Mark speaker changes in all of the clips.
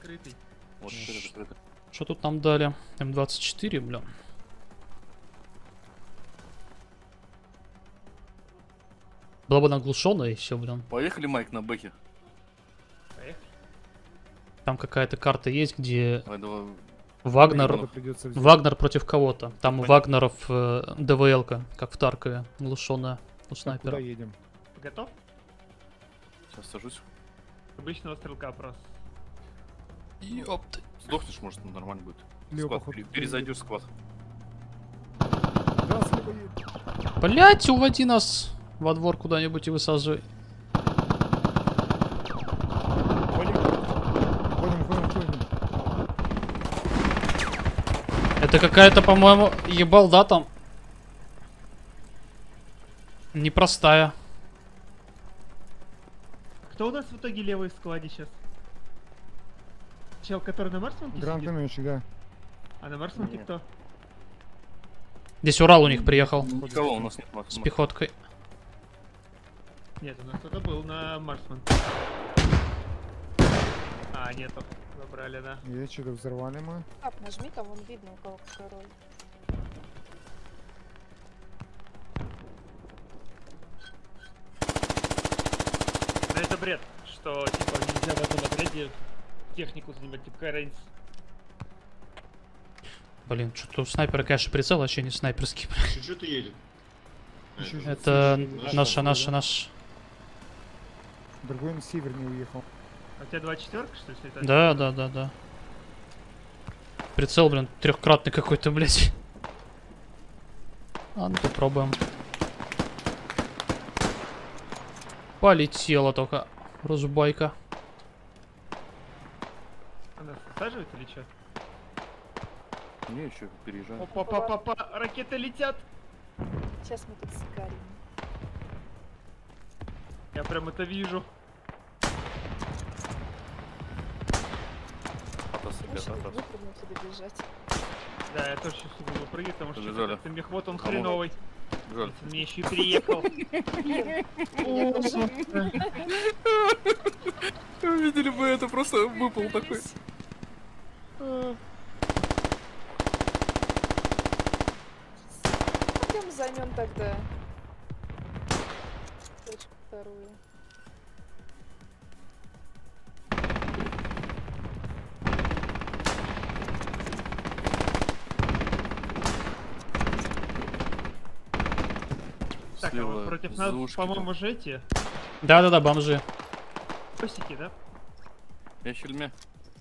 Speaker 1: закрытый.
Speaker 2: Вот, закрыто.
Speaker 3: Что тут нам дали? М24, бля. Была бы наглушенная и все, блин.
Speaker 2: Поехали, Майк, на бэке.
Speaker 1: Поехали.
Speaker 3: Там какая-то карта есть, где
Speaker 2: Давай.
Speaker 3: Вагнер,
Speaker 4: Придется взять.
Speaker 3: Вагнер против кого-то. Там у
Speaker 2: Понятно.
Speaker 3: Вагнеров ДВЛ-ка, как в Таркове, глушенная у
Speaker 4: Так,
Speaker 3: снайпера.
Speaker 4: куда едем?
Speaker 1: Ты готов?
Speaker 2: Сейчас сажусь.
Speaker 1: Обычного стрелка просто.
Speaker 3: Ёпты.
Speaker 2: Сдохнешь, может, нормально будет.
Speaker 4: Лево,
Speaker 2: Сквад,
Speaker 4: походу,
Speaker 2: перезайдешь сквад.
Speaker 4: Да, слева едем.
Speaker 3: Блять, уводи нас во двор куда-нибудь и высаживай.
Speaker 4: Ходим.
Speaker 3: Это какая-то, по-моему, ебалда там. Непростая.
Speaker 1: Кто у нас в итоге левый в складе сейчас? Чел, который на Марсманке сидит?
Speaker 4: Гранатометчик, да.
Speaker 1: А на Марсманке
Speaker 2: Нет.
Speaker 1: кто?
Speaker 3: Здесь Урал у них приехал
Speaker 2: Никого у нас нет, Макс.
Speaker 3: с пехоткой.
Speaker 1: Нет, у нас кто-то был на Марсман. А, нету. Забрали, да.
Speaker 4: Есть, что-то взорвали мы.
Speaker 5: Так, нажми, там вон видно, у кого какой роль.
Speaker 1: Но это бред, что типа нельзя в этом отряде технику занимать, типа Кайрейнс.
Speaker 3: Блин, что-то у снайпера, конечно, прицел вообще не снайперский.
Speaker 6: Чуть-чуть едет.
Speaker 4: Еще
Speaker 3: Это
Speaker 4: чуть-чуть.
Speaker 3: наш.
Speaker 4: Другой на север не уехал.
Speaker 1: А у тебя 24-ка, что ли, слетает?
Speaker 3: Да. Прицел, блин, трехкратный какой-то, блять. А, ну попробуем. Полетела только разбайка.
Speaker 1: Она высаживает или что?
Speaker 2: Не, еще переезжаем.
Speaker 1: Опа, ракеты летят!
Speaker 5: Сейчас мы тут сикарим.
Speaker 1: Я прям это вижу.
Speaker 2: Атас,
Speaker 5: Лучше
Speaker 2: ребята,
Speaker 5: тут
Speaker 2: атас.
Speaker 5: выпрыгнуть или бежать.
Speaker 1: Да, я тоже сейчас буду прыгать, потому что
Speaker 2: Побежали.
Speaker 1: как-то мехвод он
Speaker 2: Кому?
Speaker 1: хреновый.
Speaker 2: Жаль.
Speaker 1: Он мне еще и переехал.
Speaker 5: Меня тоже.
Speaker 2: Видели бы, это просто выпал такой.
Speaker 5: Пойдем займем тогда. Точку вторую.
Speaker 1: Так, а вот против нас, по-моему, же эти
Speaker 3: Да, бомжи.
Speaker 1: косики, да?
Speaker 2: Я в фильме.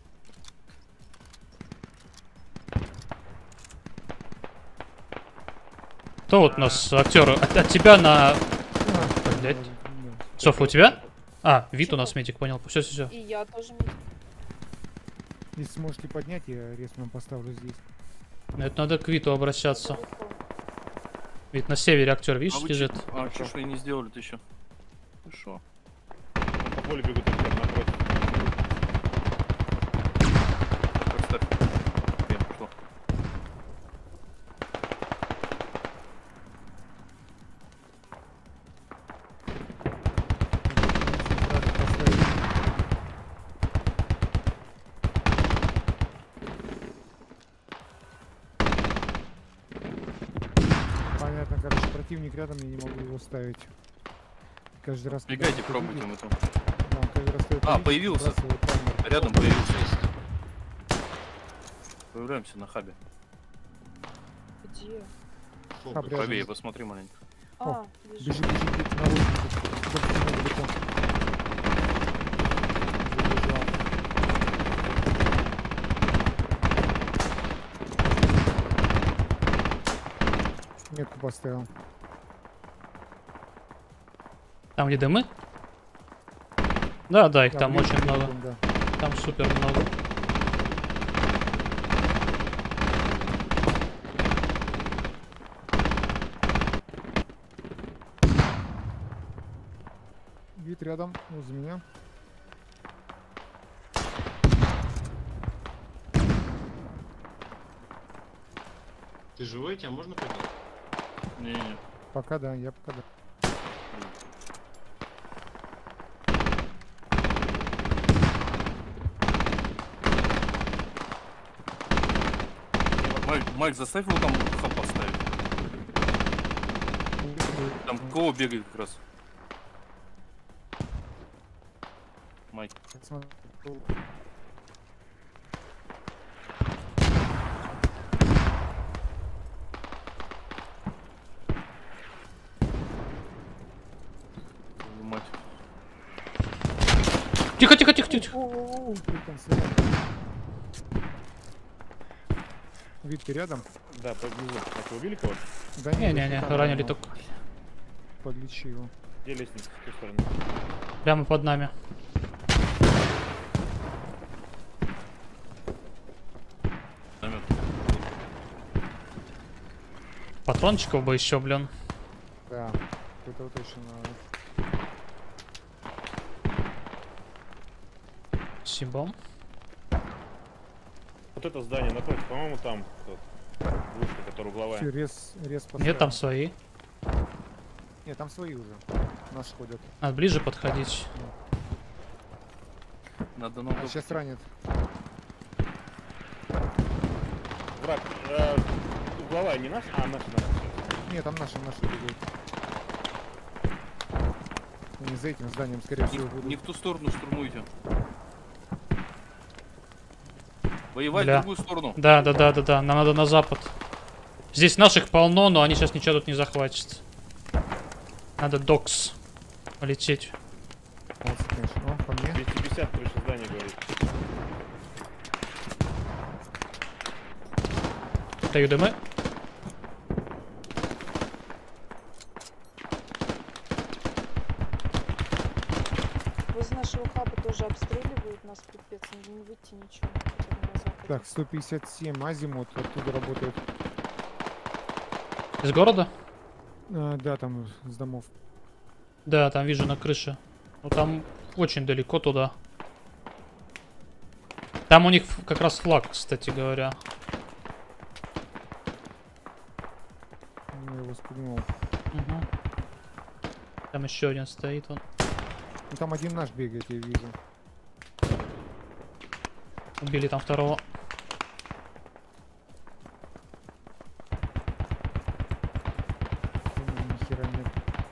Speaker 3: Кто вот у нас актер? От тебя на... Блять. Софа у тебя? А, вид у нас медик, понял. Все.
Speaker 5: И я тоже.
Speaker 4: Если сможете поднять, я резко поставлю здесь.
Speaker 3: Это надо к Виту обращаться. Вид на севере актер, видишь,
Speaker 2: вы
Speaker 3: лежит.
Speaker 2: что и не сделали-то еще? Хорошо.
Speaker 6: По полю бегут напротив.
Speaker 2: Поставь. Я пошло.
Speaker 4: Понятно, короче, противник рядом, я не могу его ставить. Каждый раз... когда
Speaker 2: Бегайте,
Speaker 4: кто
Speaker 2: пробуйте
Speaker 4: видит,
Speaker 2: мы там.
Speaker 4: да, он каждый раз стоит
Speaker 2: А,
Speaker 4: видит,
Speaker 2: появился.
Speaker 4: сбрасывает таймер.
Speaker 2: Рядом появился. Появляемся на хабе.
Speaker 5: Где?
Speaker 6: Шел
Speaker 4: Хаб
Speaker 6: бы.
Speaker 4: рядом.
Speaker 2: Правее, посмотри маленько.
Speaker 5: А, вижу.
Speaker 4: Бежит, на лодке. Только сильно далеко. Забежал. Метку поставил.
Speaker 3: Там где дымы? Да, их
Speaker 4: Да,
Speaker 3: там
Speaker 4: ближе
Speaker 3: очень
Speaker 4: к
Speaker 3: много.
Speaker 4: берегу, да.
Speaker 3: Там супер много.
Speaker 4: Вид рядом, возле меня.
Speaker 6: Ты живой? Тебя можно поднять?
Speaker 2: Не-не-не.
Speaker 4: Пока да, я пока да.
Speaker 2: Майк, заставь его там хаб поставить. Там кого бегает как раз? Майк.
Speaker 4: Смотри,
Speaker 2: Твою мать.
Speaker 3: Тихо, тихо, тихо, тихо.
Speaker 4: О, там слева. Вид, ты рядом?
Speaker 6: Да, под низом. А ты убили кого-то?
Speaker 4: Да нет,
Speaker 3: Не-не-не,
Speaker 4: там
Speaker 3: ранили
Speaker 4: одного.
Speaker 3: только.
Speaker 4: Подлечи его.
Speaker 6: Где лестница? С какой стороны?
Speaker 3: Прямо под нами.
Speaker 2: Намет.
Speaker 3: Патрончиков бы еще, блин.
Speaker 4: Да, это вот точно надо.
Speaker 3: Спасибо.
Speaker 6: Вот это здание напротив, по-моему, там тот, вышка, которая угловая.
Speaker 4: Всё, рез по
Speaker 3: Нет, там
Speaker 4: сторонам.
Speaker 3: свои.
Speaker 4: Нет, там свои уже. Наши ходят.
Speaker 3: Надо ближе подходить.
Speaker 2: Надо много.
Speaker 4: А сейчас ранит.
Speaker 6: Враг, угловая не наша? А, наша.
Speaker 4: Нет, там наши бегут. Они за этим зданием, скорее всего, будут.
Speaker 2: Не в ту сторону штурмуйте. Воевать
Speaker 3: Бля.
Speaker 2: в другую сторону.
Speaker 3: Да. Нам надо на запад. Здесь наших полно, но они сейчас ничего тут не захватят. Надо докс полететь.
Speaker 4: Молодцы, конечно. О, по мне.
Speaker 6: 250 крыша здания говорит.
Speaker 3: Даю дымы.
Speaker 5: Возле нашего хаба тоже обстреливают нас, пипец, не выйти ничего. хотя бы на запад.
Speaker 4: Так, 157 азимут оттуда работает.
Speaker 3: Из города?
Speaker 4: Да, там с домов.
Speaker 3: Да, там вижу на крыше. Ну там очень далеко туда. Там у них как раз флаг, кстати говоря.
Speaker 4: Я его спугнул.
Speaker 3: Угу. Там еще один стоит. Вон.
Speaker 4: Ну, там один наш бегает, я вижу.
Speaker 3: Убили там второго.
Speaker 4: Ни хера нет.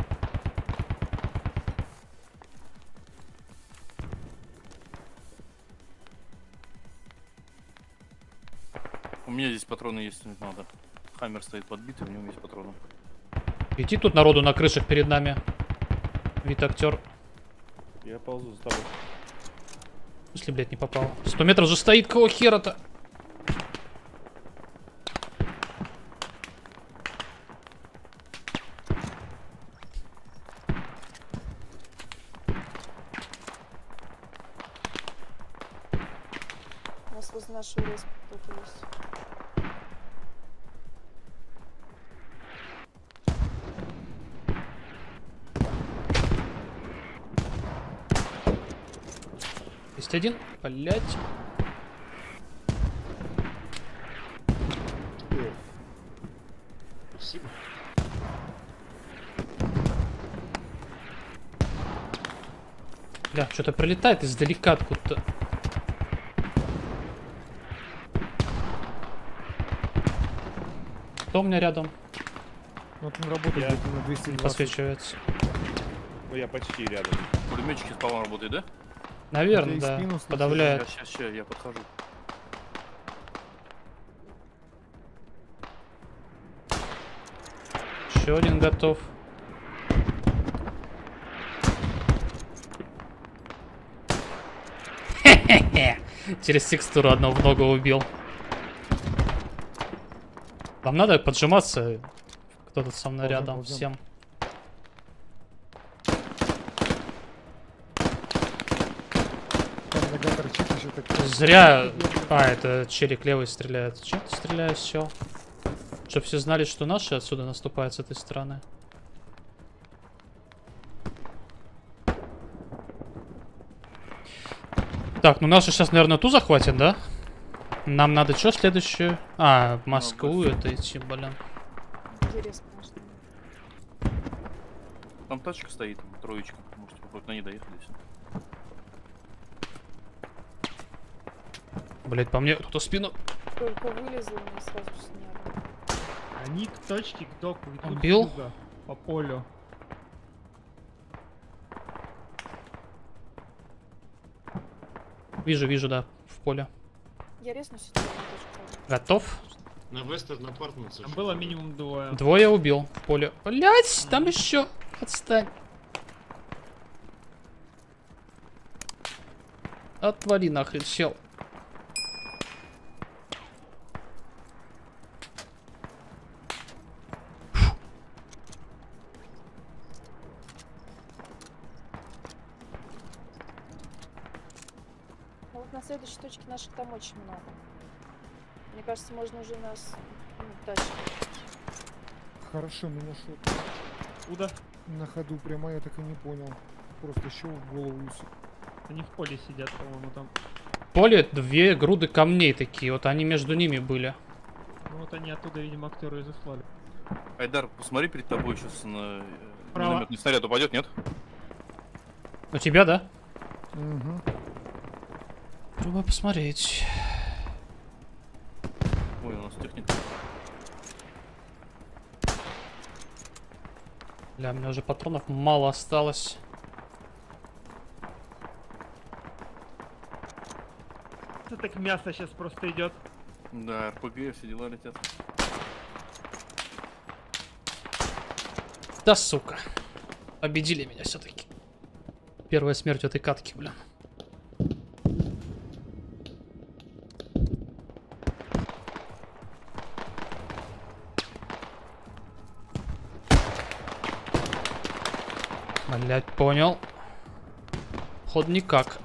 Speaker 2: У меня здесь патроны есть, не надо. Хаммер стоит подбитый, у него есть патроны.
Speaker 3: Летит тут народу на крышах перед нами. Вид актер.
Speaker 6: Я ползу за тобой.
Speaker 3: Если, блядь, не попал. 100 метров же стоит, кого хера-то?
Speaker 5: У нас возле нашего респа кто-то есть.
Speaker 3: Есть один. Блять.
Speaker 6: Спасибо.
Speaker 3: Бля, что-то прилетает издалека откуда-то. Кто у меня рядом?
Speaker 4: Вот он работает
Speaker 6: Я-
Speaker 4: где-то на
Speaker 3: Не
Speaker 4: 220.
Speaker 3: посвечивается.
Speaker 6: Ну я почти рядом.
Speaker 2: Пулеметчики с полом работают, да?
Speaker 3: Наверное,
Speaker 4: Я и
Speaker 3: да.
Speaker 4: спину слышу.
Speaker 3: Подавляет.
Speaker 2: Сейчас, я подхожу.
Speaker 3: Еще один готов. Хе-хе-хе. Через текстуру одного в ногу убил. Вам надо поджиматься. Кто-то со мной
Speaker 4: Ползем,
Speaker 3: рядом.
Speaker 4: ползем.
Speaker 3: Всем.
Speaker 4: Там нога торчит еще так.
Speaker 3: Зря. А, это челик левый стреляет. Чем ты стреляешь, все? Чтоб все знали, что наши отсюда наступают с этой стороны. Так, ну наши сейчас, наверное, ту захватят, да? Нам надо что следующее? А, в Москву это идти, блин.
Speaker 5: Где респ наш?
Speaker 2: Там тачка стоит, троечка. Можете попробовать на ней доехать здесь.
Speaker 3: Блять, по мне кто-то спину
Speaker 5: Только вылезла, мне сразу сняли.
Speaker 1: Они к точке, к доку идут
Speaker 3: Убил?
Speaker 1: сюда, по полю.
Speaker 3: Вижу, вижу, да, в поле.
Speaker 5: Я резнусь от тебя на точку.
Speaker 3: Готов?
Speaker 7: На Вестер на Портнуце.
Speaker 1: Там было минимум двое.
Speaker 3: Двое убил в поле. Блять, там еще. Отстань. Отвали нахрен, чел.
Speaker 5: Ну вот на следующей точке наших там очень много. Мне кажется, можно уже нас дальше.
Speaker 4: Хорошо, меня шот
Speaker 1: Куда?
Speaker 4: на ходу прямо, я так и не понял. Просто щел в голову и всё.
Speaker 1: Они в поле сидят, по-моему, там.
Speaker 3: В поле две груды камней такие. Вот они между ними были.
Speaker 1: Ну вот они оттуда, видимо, актеры и заслали.
Speaker 2: Айдар, посмотри перед тобой, сейчас на
Speaker 1: Право.
Speaker 2: минометный снаряд упадет, нет?
Speaker 3: У тебя, да?
Speaker 4: Угу.
Speaker 3: Пробуй посмотреть.
Speaker 2: Ой, у нас техника.
Speaker 3: Бля, у меня уже патронов мало осталось.
Speaker 1: Это так мясо сейчас просто идет.
Speaker 2: Да, РПГ, все дела летят.
Speaker 3: Да сука. Победили меня все-таки. Первая смерть в этой катке, бля. Блять, понял. Ход никак.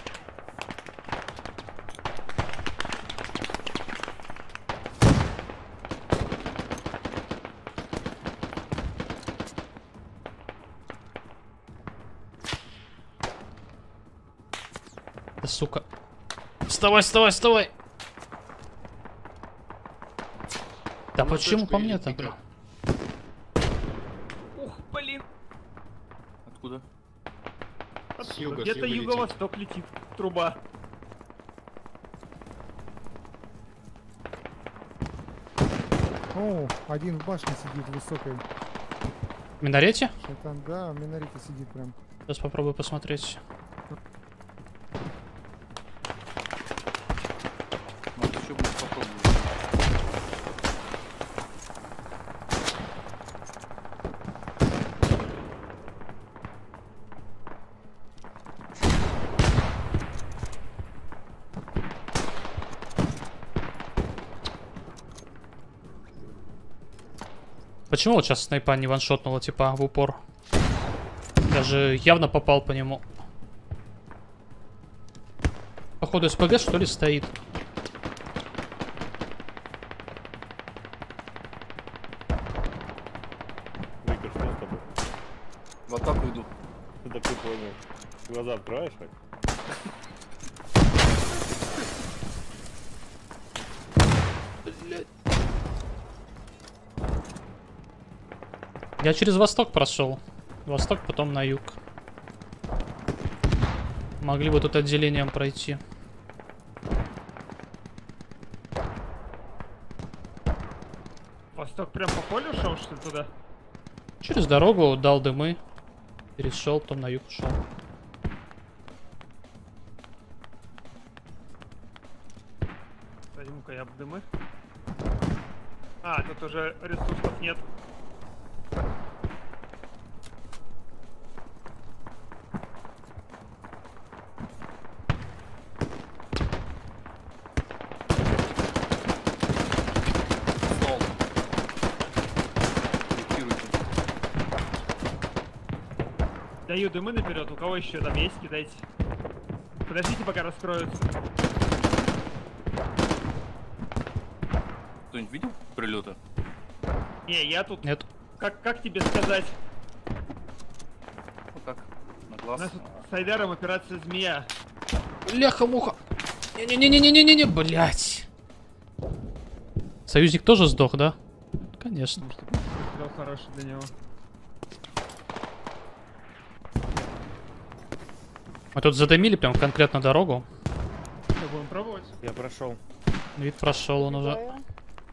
Speaker 3: Да сука. Вставай, вставай, вставай. Да
Speaker 7: На
Speaker 3: почему
Speaker 7: точку
Speaker 3: по
Speaker 7: едет
Speaker 3: мне-то?
Speaker 7: игра.
Speaker 1: Ух, блин.
Speaker 2: Откуда?
Speaker 7: С юга,
Speaker 1: Где-то
Speaker 7: летит.
Speaker 1: юго-восток летит труба.
Speaker 4: О, один в башне сидит высокой.
Speaker 3: В минарете?
Speaker 4: Шайтан, да, в минарете сидит прям.
Speaker 3: Сейчас попробую посмотреть.
Speaker 2: Может, еще будет попробовать.
Speaker 3: Почему вот сейчас снайпа не ваншотнула, типа, в упор? Я же явно попал по нему. Походу СПГ, что ли, стоит?
Speaker 6: Виктор, что с тобой?
Speaker 2: В атаку иду.
Speaker 6: Так ты понял. Глаза открываешь хоть?
Speaker 3: Я через восток прошел. Восток, потом на юг. Могли бы тут отделением пройти.
Speaker 1: Восток прям по полю шел, что ли, туда?
Speaker 3: Через дорогу дал дымы. Перешел, потом на юг ушел.
Speaker 1: Возьму-ка я дымы. А, тут уже ресурсов нет.
Speaker 2: Стол. Корректируйте.
Speaker 1: Даю дымы наперед. У кого еще там есть, кидайте. Подождите, пока раскроются.
Speaker 2: Кто-нибудь видел прилеты?
Speaker 1: Не, я тут...
Speaker 3: Нет.
Speaker 1: Как тебе сказать?
Speaker 2: Вот так. На
Speaker 1: У
Speaker 2: глаз.
Speaker 1: нас тут с Айдаром операция «Змея».
Speaker 3: Ляха-муха. Не-не-не-не-не-не-не, блять. Союзник тоже сдох, да? Конечно.
Speaker 1: Потому что выстрел хороший для него.
Speaker 3: Мы тут задымили прям конкретно дорогу.
Speaker 1: Что, будем пробовать?
Speaker 6: Я прошел.
Speaker 3: Вид прошел он уже.
Speaker 5: Убегаю.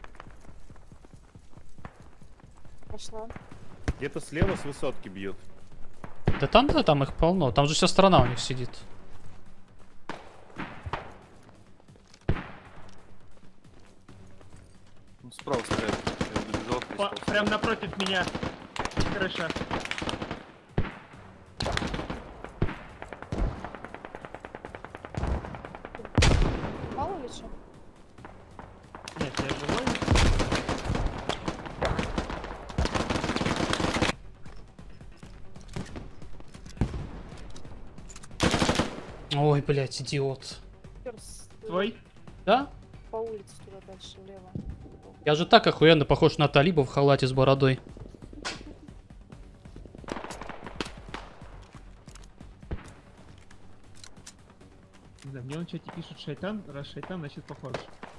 Speaker 5: Пошла.
Speaker 6: Где-то слева с высотки бьют.
Speaker 3: Да там их полно. Там же вся страна у них сидит.
Speaker 2: Ну, справа стреляет. Я добежал, перестал.
Speaker 1: Прям напротив меня. Крыша.
Speaker 5: Мало ли что?
Speaker 1: Нет, я живой.
Speaker 3: Ой, блядь, идиот.
Speaker 1: Твой?
Speaker 3: Да?
Speaker 5: По улице туда дальше, влево.
Speaker 3: Я же так охуенно похож на талиба в халате с бородой.
Speaker 1: Не знаю, мне в чате пишут шайтан, раз шайтан, значит похож.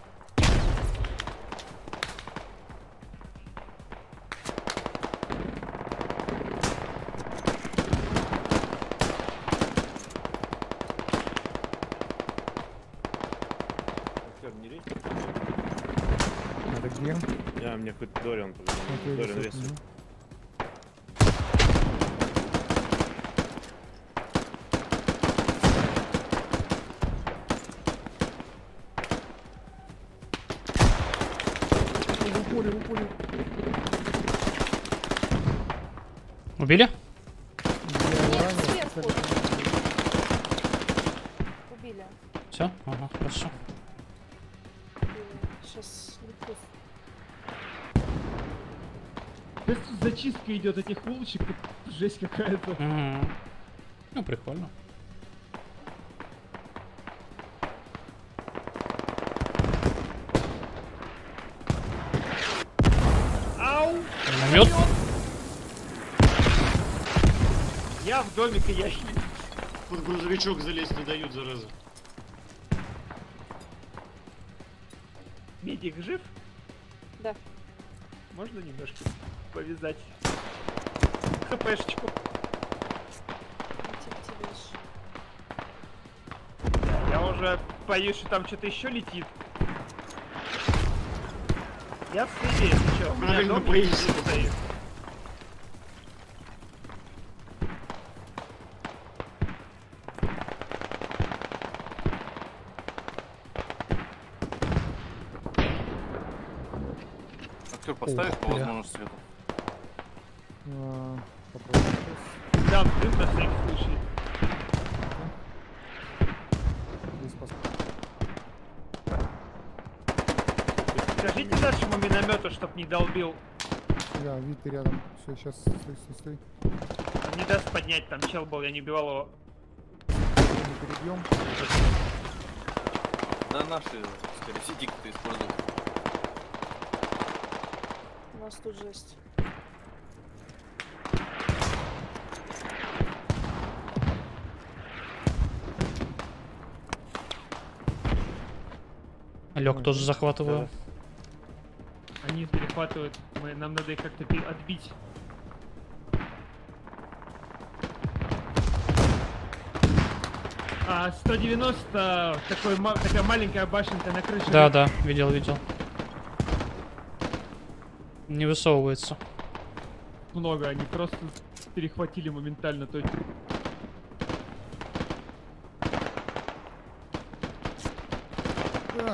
Speaker 6: Актер, не рей.
Speaker 4: Это где?
Speaker 6: Мне хоть Дориан позвонил.
Speaker 4: Окей,
Speaker 6: Дориан
Speaker 4: высотка,
Speaker 6: рисует.
Speaker 4: мгм. В упоре, в упоре.
Speaker 3: Убили?
Speaker 4: Я его
Speaker 5: Нет,
Speaker 4: ранил,
Speaker 5: сверху.
Speaker 4: кстати.
Speaker 5: Убили.
Speaker 3: Все? Ага, хорошо.
Speaker 5: Сейчас лету.
Speaker 1: Да тут зачистка идет этих улочек, тут жесть какая-то.
Speaker 3: Мгм. Ну, прикольно.
Speaker 1: Ау!
Speaker 3: Намет?
Speaker 1: Я в домике, я
Speaker 7: Под грузовичок залезть не дают, зараза.
Speaker 1: Медик жив?
Speaker 5: Да.
Speaker 1: Можно немножко повязать хпшечку?
Speaker 5: Идти к тебе ещё.
Speaker 1: Я уже боюсь, что там что-то еще летит. Я в следе, если чё. У меня
Speaker 7: Правильно
Speaker 1: домик
Speaker 7: боишься.
Speaker 1: стоит.
Speaker 2: Актер поставишь по
Speaker 3: бля.
Speaker 2: возможности свету?
Speaker 4: Попробуем сейчас.
Speaker 1: Да, дым на всякий случай.
Speaker 4: Здесь пос-
Speaker 1: Скажите нашему миномету, чтоб не долбил.
Speaker 4: Да, вид ты рядом. Все, сейчас стой, стой, стой.
Speaker 1: Он не даст поднять, там чел был, я не убивал его.
Speaker 4: Не перебьем.
Speaker 2: Да, наши, скорее, сетик-то используют.
Speaker 5: У нас тут жесть.
Speaker 3: Лег тоже захватываю.
Speaker 1: Они перехватывают, нам надо их как-то отбить. А 190, такая маленькая башенка на крыше.
Speaker 3: Да, да, видел. Не высовывается.
Speaker 1: Много, они просто перехватили моментально точку.
Speaker 4: А,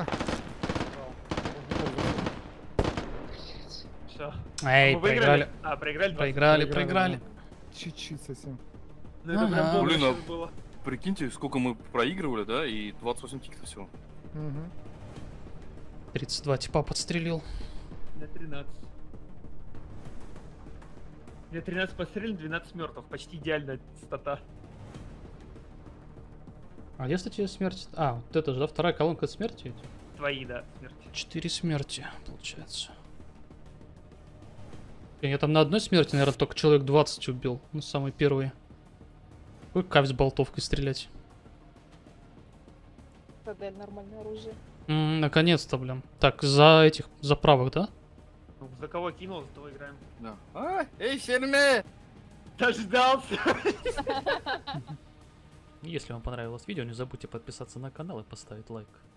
Speaker 1: Все.
Speaker 3: Эй,
Speaker 1: Мы
Speaker 3: проиграли.
Speaker 1: выиграли? А, проиграли 20.
Speaker 3: Проиграли.
Speaker 4: да. Чуть-чуть совсем.
Speaker 1: Ну это прям
Speaker 3: Ага.
Speaker 1: больно
Speaker 2: Блин, а-
Speaker 1: сейчас было.
Speaker 2: Прикиньте, сколько мы проигрывали, да, и 28 тиков всего.
Speaker 4: Мгм.
Speaker 3: 32 типа подстрелил.
Speaker 1: На 13. Я 13 подстрелен, 12 мертвых. Почти идеальная стата.
Speaker 3: А где, кстати, смерть? А, вот это же, да, вторая колонка смерти.
Speaker 1: Твои, да, смерти.
Speaker 3: 4 смерти, получается. Блин, я там на одной смерти, наверное, только человек 20 убил. Ну, самый первый. Какой кайф с болтовкой стрелять.
Speaker 5: Тогда нормальное оружие.
Speaker 3: Наконец-то, блин. Так, за правых, да?
Speaker 1: Ну, за кого кинул, за того играем.
Speaker 2: Да. Эй, Ферме!
Speaker 1: Дождался!
Speaker 3: Если вам понравилось видео, не забудьте подписаться на канал и поставить лайк.